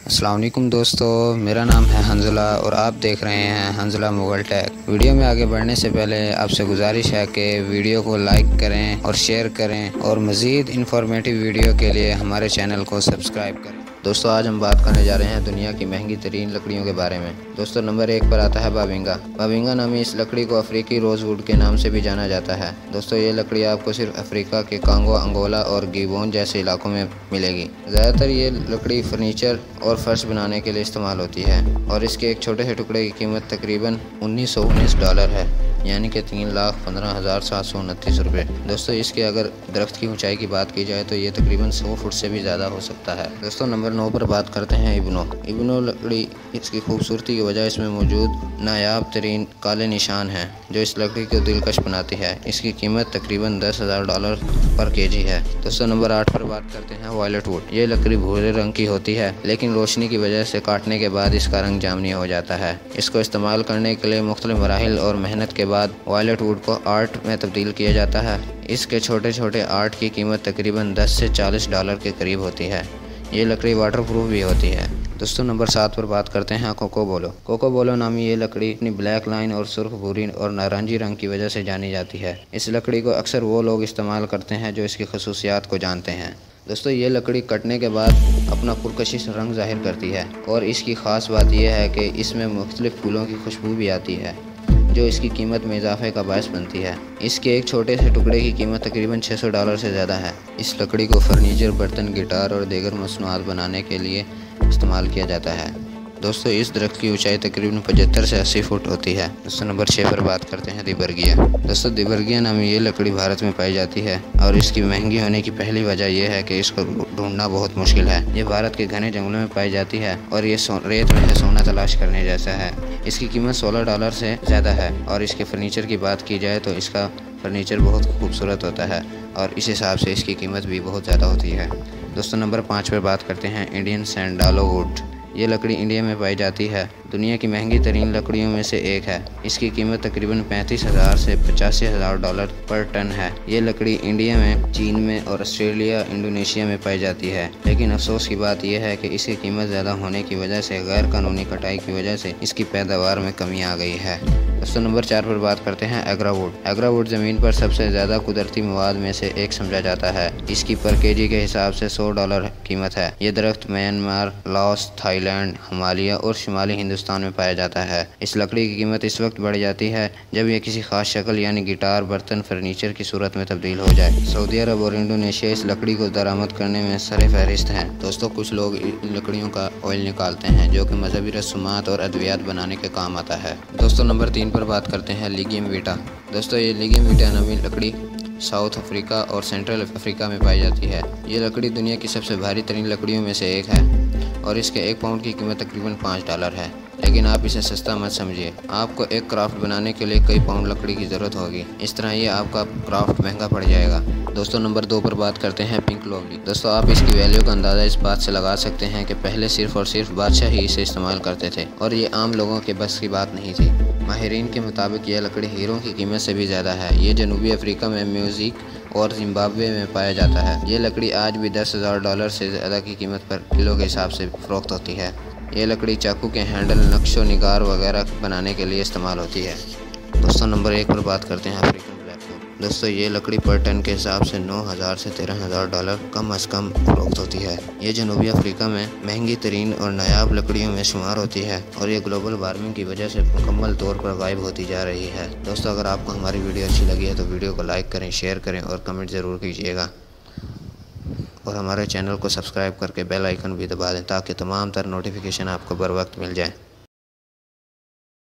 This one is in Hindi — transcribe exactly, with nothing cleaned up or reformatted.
अस्सलाम वालेकुम दोस्तों, मेरा नाम है हंज़ला और आप देख रहे हैं हंज़ला मुग़ल टेक। वीडियो में आगे बढ़ने से पहले आपसे गुजारिश है कि वीडियो को लाइक करें और शेयर करें और मज़ीद इंफॉर्मेटिव वीडियो के लिए हमारे चैनल को सब्सक्राइब करें। दोस्तों, आज हम बात करने जा रहे हैं दुनिया की महंगी तरीन लकड़ियों के बारे में। दोस्तों, नंबर एक पर आता है बाबिंगा। बाबिंगा नामी इस लकड़ी को अफ्रीकी रोज़वुड के नाम से भी जाना जाता है। दोस्तों, ये लकड़ी आपको सिर्फ अफ्रीका के कांगो, अंगोला और गिबोन जैसे इलाकों में मिलेगी। ज़्यादातर ये लकड़ी फर्नीचर और फर्श बनाने के लिए इस्तेमाल होती है और इसके एक छोटे से टुकड़े की कीमत तकरीबन उन्नीस सौ उन्नीस डॉलर है, यानी कि तीन लाख पंद्रह हज़ार सात सौ उनतीस रुपये। दोस्तों, इसके अगर दरख्त की ऊंचाई की बात की जाए तो ये तकरीबन सौ फुट से भी ज़्यादा हो सकता है। दोस्तों, नंबर नौ पर बात करते हैं इब्नो। इब्नो लकड़ी इसकी खूबसूरती की वजह इसमें मौजूद नायाब तरीन काले निशान हैं जो इस लकड़ी को दिलकश बनाती है। इसकी कीमत तकरीबन दस हज़ार डॉलर पर केजी है। दोस्तों, नंबर आठ पर बात करते हैं वायलेट वुड। ये लकड़ी भूरे रंग की होती है, लेकिन रोशनी की वजह से काटने के बाद इसका रंग जामुनी हो जाता है। इसको इस्तेमाल करने के लिए मुख्तलिफ मराहिल और मेहनत के बाद वायलेट वुड को आर्ट में तब्दील किया जाता है। इसके छोटे छोटे आर्ट की कीमत तकरीबन दस से चालीस डॉलर के करीब होती है। ये लकड़ी वाटरप्रूफ भी होती है। दोस्तों, नंबर सात पर बात करते हैं कोको बोलो। कोको बोलो नामी ये लकड़ी अपनी ब्लैक लाइन और सुर्ख भूरी और नारंगी रंग की वजह से जानी जाती है। इस लकड़ी को अक्सर वो लोग इस्तेमाल करते हैं जो इसकी खसूसियात को जानते हैं। दोस्तों, ये लकड़ी कटने के बाद अपना पुरकशिश रंग जाहिर करती है और इसकी ख़ास बात यह है कि इसमें मुख्तलिफ फूलों की खुशबू भी आती है जो इसकी कीमत में इजाफे का बायस बनती है। इसके एक छोटे से टुकड़े की कीमत तकरीबन छह सौ डॉलर से ज़्यादा है। इस लकड़ी को फर्नीचर, बर्तन, गिटार और दीगर मसनूआत बनाने के लिए इस्तेमाल किया जाता है। दोस्तों, इस दरख्त की ऊंचाई तकरीबन पचहत्तर से अस्सी फुट होती है। दोस्तों, नंबर छः पर बात करते हैं दिबर्गिया। दोस्तों, दिबर्गिया नामी ये लकड़ी भारत में पाई जाती है और इसकी महंगी होने की पहली वजह यह है कि इसको ढूंढना बहुत मुश्किल है। ये भारत के घने जंगलों में पाई जाती है और ये रेत में से सोना तलाश करने जैसा है। इसकी कीमत सोलह डॉलर से ज़्यादा है और इसके फर्नीचर की बात की जाए तो इसका फर्नीचर बहुत खूबसूरत होता है और इस हिसाब से इसकी कीमत भी बहुत ज़्यादा होती है। दोस्तों, नंबर पाँच पर बात करते हैं इंडियन सैंडालो वुड। ये लकड़ी इंडिया में पाई जाती है। दुनिया की महंगी तरीन लकड़ियों में से एक है। इसकी कीमत तकरीबन पैंतीस हज़ार से पचासी हज़ार डॉलर पर टन है। ये लकड़ी इंडिया में, चीन में और ऑस्ट्रेलिया, इंडोनेशिया में पाई जाती है, लेकिन अफसोस की बात यह है कि इसकी कीमत ज़्यादा होने की वजह से गैर कानूनी कटाई की वजह से इसकी पैदावार में कमी आ गई है। दोस्तों, नंबर चार पर बात करते हैं एग्रा वुड। एग्रा वुड ज़मीन पर सबसे ज़्यादा कुदरती मवाद में से एक समझा जाता है। इसकी पर केजी के हिसाब से सौ डॉलर कीमत है। ये दरख्त म्यांमार, लाओस, थाईलैंड, हिमालय और शुमाली हिंदुस्तान में पाया जाता है। इस लकड़ी की कीमत इस वक्त बढ़ जाती है जब यह किसी खास शक्ल यानी गिटार, बर्तन, फर्नीचर की सूरत में तब्दील हो जाए। सऊदी अरब और इंडोनेशिया इस लकड़ी को दरामद करने में सर फहरिस्त हैं। दोस्तों, कुछ लोग इन लकड़ियों का ऑयल निकालते हैं जो कि मजहबी रसूमात और अद्वियात बनाने के काम आता है। दोस्तों, नंबर तीन पर बात करते हैं लिगियम वीटा। दोस्तों, ये लिगियम वीटा नामी लकड़ी साउथ अफ्रीका और सेंट्रल अफ्रीका में पाई जाती है। ये लकड़ी दुनिया की सबसे भारी तरीन लकड़ियों में से एक है और इसके एक पाउंड की कीमत तकरीबन पाँच डॉलर है। लेकिन आप इसे सस्ता मत समझिए, आपको एक क्राफ्ट बनाने के लिए कई पाउंड लकड़ी की ज़रूरत होगी। इस तरह ये आपका क्राफ्ट महंगा पड़ जाएगा। दोस्तों, नंबर दो पर बात करते हैं पिंक लोवली। दोस्तों, आप इसकी वैल्यू का अंदाज़ा इस बात से लगा सकते हैं कि पहले सिर्फ और सिर्फ बादशाह ही इसे इस्तेमाल करते थे और ये आम लोगों के बस की बात नहीं थी। माहिरीन के मुताबिक यह लकड़ी हीरों की कीमत से भी ज़्यादा है। ये जनूबी अफ्रीका में, म्यूज़िक और जिम्बाब्वे में पाया जाता है। ये लकड़ी आज भी दस हज़ार डॉलर से ज़्यादा की कीमत पर किलो के हिसाब से फ़रोख्त होती है। ये लकड़ी चाकू के हैंडल, नक्शो निगार वगैरह बनाने के लिए इस्तेमाल होती है। दोस्तों, नंबर एक पर बात करते हैं अफ्रीकन ब्लैकवुड। दोस्तों, ये लकड़ी पर टन के हिसाब से नौ हज़ार से तेरह हज़ार डॉलर कम अज़ कम फ़रोख्त होती है। ये जनूबी अफ्रीका में महंगी तरीन और नायाब लकड़ियों में शुमार होती है और ये ग्लोबल वार्मिंग की वजह से मुकम्मल तौर पर गायब होती जा रही है। दोस्तों, अगर आपको हमारी वीडियो अच्छी लगी है तो वीडियो को लाइक करें, शेयर करें और कमेंट ज़रूर कीजिएगा और हमारे चैनल को सब्सक्राइब करके बेल आइकन भी दबा दें ताकि तमाम तर नोटिफिकेशन आपको बर वक्त मिल जाए।